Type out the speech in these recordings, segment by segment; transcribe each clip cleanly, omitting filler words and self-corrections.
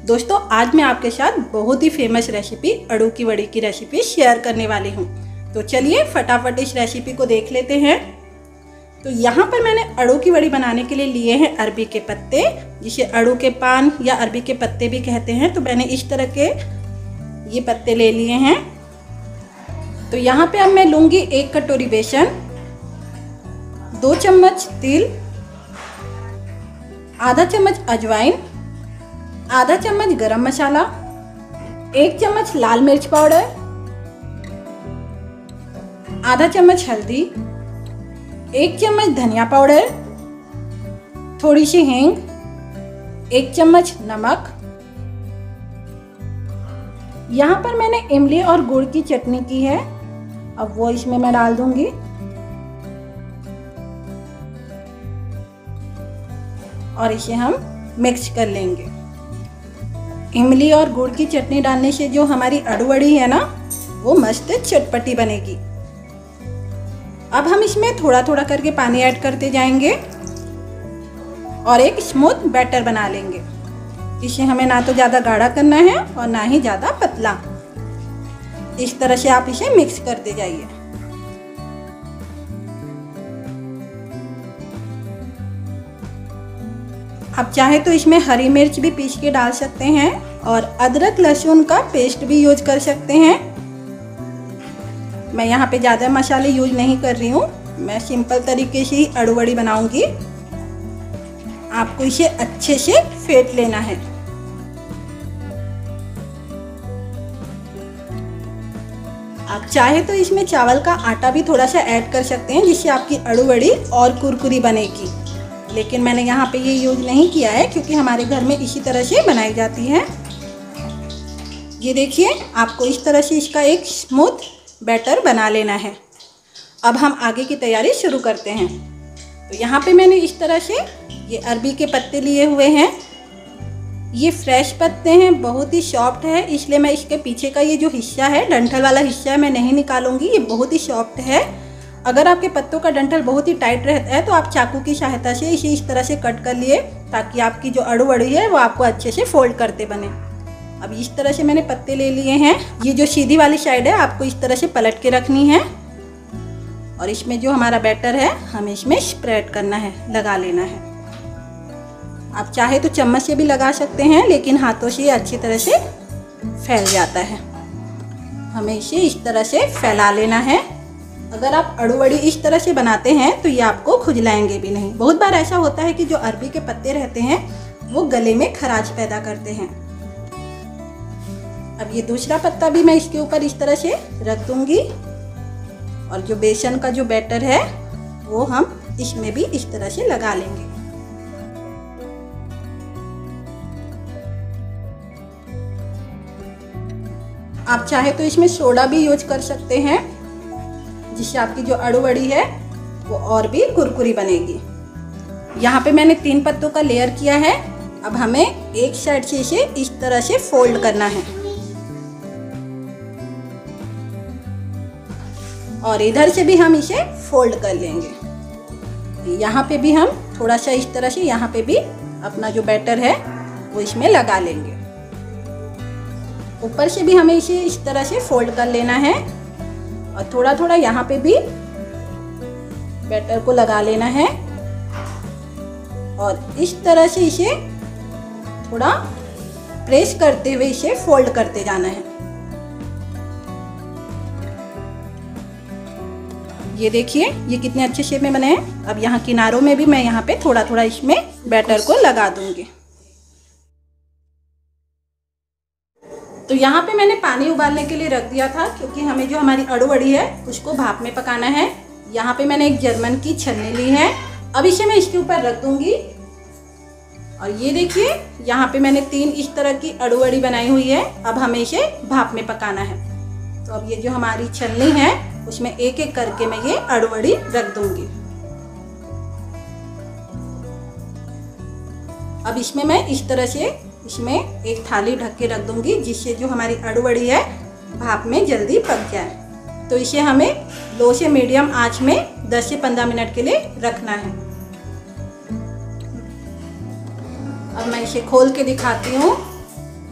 दोस्तों आज मैं आपके साथ बहुत ही फेमस रेसिपी अड़ू की वड़ी की रेसिपी शेयर करने वाली हूँ। तो चलिए फटाफट इस रेसिपी को देख लेते हैं। तो यहाँ पर मैंने अड़ू की वड़ी बनाने के लिए लिए हैं अरबी के पत्ते, जिसे अड़ू के पान या अरबी के पत्ते भी कहते हैं। तो मैंने इस तरह के ये पत्ते ले लिए हैं। तो यहाँ पे अब मैं लूँगी 1 कटोरी बेसन, 2 चम्मच तिल, आधा चम्मच अजवाइन, आधा चम्मच गरम मसाला, 1 चम्मच लाल मिर्च पाउडर, आधा चम्मच हल्दी, 1 चम्मच धनिया पाउडर, थोड़ी सी हींग, 1 चम्मच नमक। यहाँ पर मैंने इमली और गुड़ की चटनी की है, अब वो इसमें मैं डाल दूंगी। और इसे हम मिक्स कर लेंगे। इमली और गुड़ की चटनी डालने से जो हमारी अड़ू वड़ी है ना, वो मस्त चटपटी बनेगी। अब हम इसमें थोड़ा थोड़ा करके पानी ऐड करते जाएंगे और एक स्मूथ बैटर बना लेंगे। इसे हमें ना तो ज़्यादा गाढ़ा करना है और ना ही ज़्यादा पतला। इस तरह से आप इसे मिक्स करते जाइए। आप चाहे तो इसमें हरी मिर्च भी पीस के डाल सकते हैं और अदरक लहसुन का पेस्ट भी यूज कर सकते हैं। मैं यहाँ पे ज़्यादा मसाले यूज नहीं कर रही हूँ, मैं सिंपल तरीके से ही अड़ू वड़ी बनाऊंगी। आपको इसे अच्छे से फेंट लेना है। आप चाहे तो इसमें चावल का आटा भी थोड़ा सा ऐड कर सकते हैं, जिससे आपकी अड़ू वड़ी और कुरकुरी बनेगी। लेकिन मैंने यहाँ पे ये यूज नहीं किया है क्योंकि हमारे घर में इसी तरह से बनाई जाती है। ये देखिए, आपको इस तरह से इसका एक स्मूथ बैटर बना लेना है। अब हम आगे की तैयारी शुरू करते हैं। तो यहाँ पे मैंने इस तरह से ये अरबी के पत्ते लिए हुए हैं। ये फ्रेश पत्ते हैं, बहुत ही सॉफ्ट है, इसलिए मैं इसके पीछे का ये जो हिस्सा है, डंठल वाला हिस्सा है, मैं नहीं निकालूंगी। ये बहुत ही सॉफ्ट है। अगर आपके पत्तों का डंठल बहुत ही टाइट रहता है तो आप चाकू की सहायता से इसे इस तरह से कट कर लिए, ताकि आपकी जो अड़ू वड़ी है वो आपको अच्छे से फोल्ड करते बने। अब इस तरह से मैंने पत्ते ले लिए हैं। ये जो सीधी वाली साइड है आपको इस तरह से पलट के रखनी है और इसमें जो हमारा बैटर है हमें इसमें स्प्रेड करना है, लगा लेना है। आप चाहे तो चम्मच से भी लगा सकते हैं, लेकिन हाथों से अच्छी तरह से फैल जाता है। हमें इसे इस तरह से फैला लेना है। अगर आप अड़ू वड़ी इस तरह से बनाते हैं तो ये आपको खुजलाएंगे भी नहीं। बहुत बार ऐसा होता है कि जो अरबी के पत्ते रहते हैं वो गले में खराश पैदा करते हैं। अब ये दूसरा पत्ता भी मैं इसके ऊपर इस तरह से रख दूंगी और जो बेसन का जो बैटर है वो हम इसमें भी इस तरह से लगा लेंगे। आप चाहे तो इसमें सोडा भी यूज कर सकते हैं, जिससे आपकी जो अड़ू वड़ी है वो और भी कुरकुरी बनेगी। यहाँ पे मैंने 3 पत्तों का लेयर किया है। अब हमें एक साइड से इसे इस तरह से फोल्ड करना है और इधर से भी हम इसे फोल्ड कर लेंगे। यहाँ पे भी हम थोड़ा सा इस तरह से यहाँ पे भी अपना जो बैटर है वो इसमें लगा लेंगे। ऊपर से भी हमें इसे इस तरह से फोल्ड कर लेना है और थोड़ा थोड़ा यहाँ पे भी बैटर को लगा लेना है और इस तरह से इसे थोड़ा प्रेस करते हुए इसे फोल्ड करते जाना है। ये देखिए, ये कितने अच्छे शेप में बने हैं। अब यहाँ किनारों में भी मैं यहाँ पे थोड़ा थोड़ा इसमें बैटर को लगा दूंगी। तो यहाँ पे मैंने पानी उबालने के लिए रख दिया था, क्योंकि हमें जो हमारी अड़ू वड़ी है उसको भाप में पकाना है। यहाँ पे मैंने एक जर्मन की छन्नी ली है। अब इसे मैं इसके ऊपर रख दूंगी और ये देखिए, यहाँ पे मैंने 3 इस तरह की अड़ू वड़ी बनाई हुई है। अब हमें इसे भाप में पकाना है। तो अब ये जो हमारी छन्नी है उसमें एक एक करके मैं ये अड़ू वड़ी रख दूंगी। अब इसमें मैं इस तरह से इसमें एक थाली ढक के रख दूंगी, जिससे जो हमारी अड़ू वड़ी है भाप में जल्दी पक जाए। तो इसे हमें लो से मीडियम आंच में 10 से 15 मिनट के लिए रखना है। अब मैं इसे खोल के दिखाती हूँ।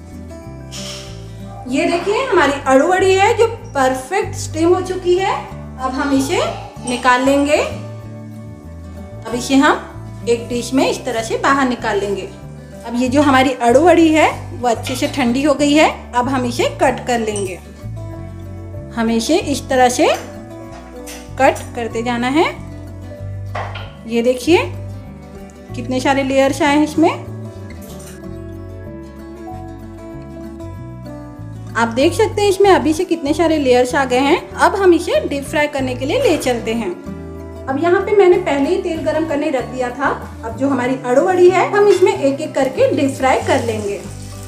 ये देखिए हमारी आलू वड़ी है जो परफेक्ट स्टीम हो चुकी है। अब हम इसे निकाल लेंगे। अब इसे हम एक डिश में इस तरह से बाहर निकाल लेंगे। अब ये जो हमारी आलू वड़ी है वो अच्छे से ठंडी हो गई है। अब हम इसे कट कर लेंगे। हमें इसे इस तरह से कट करते जाना है। ये देखिए कितने सारे लेयर्स आए हैं इसमें। आप देख सकते हैं इसमें अभी से कितने सारे लेयर्स आ गए हैं। अब हम इसे डीप फ्राई करने के लिए ले चलते हैं। अब यहाँ पे मैंने पहले ही तेल गरम करने रख दिया था। अब जो हमारी आलू वड़ी है हम इसमें एक एक करके डीप फ्राई कर लेंगे।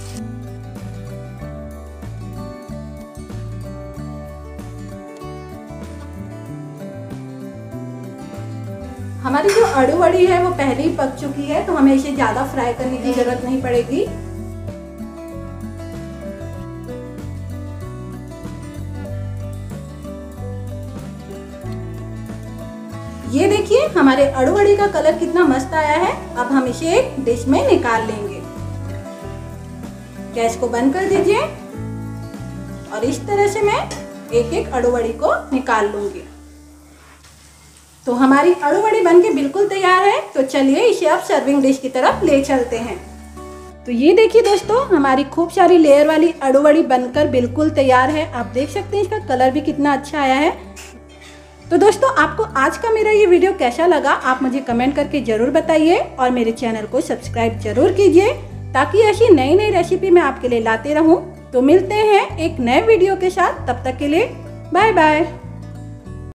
हमारी जो आलू वड़ी है वो पहले ही पक चुकी है, तो हमें इसे ज्यादा फ्राई करने की जरूरत नहीं पड़ेगी। ये देखिए हमारे आलू वड़ी का कलर कितना मस्त आया है। अब हम इसे एक डिश में निकाल लेंगे। गैस को बंद कर दीजिए और इस तरह से मैं एक एक आलू वड़ी को निकाल लूंगी। तो हमारी आलू वड़ी बनके बिल्कुल तैयार है। तो चलिए इसे अब सर्विंग डिश की तरफ ले चलते हैं। तो ये देखिए दोस्तों हमारी खूब सारी लेयर वाली आलू वड़ी बनकर बिल्कुल तैयार है। आप देख सकते हैं इसका कलर भी कितना अच्छा आया है। तो दोस्तों आपको आज का मेरा ये वीडियो कैसा लगा आप मुझे कमेंट करके ज़रूर बताइए और मेरे चैनल को सब्सक्राइब जरूर कीजिए ताकि ऐसी नई नई रेसिपी मैं आपके लिए लाते रहूं। तो मिलते हैं एक नए वीडियो के साथ, तब तक के लिए बाय बाय।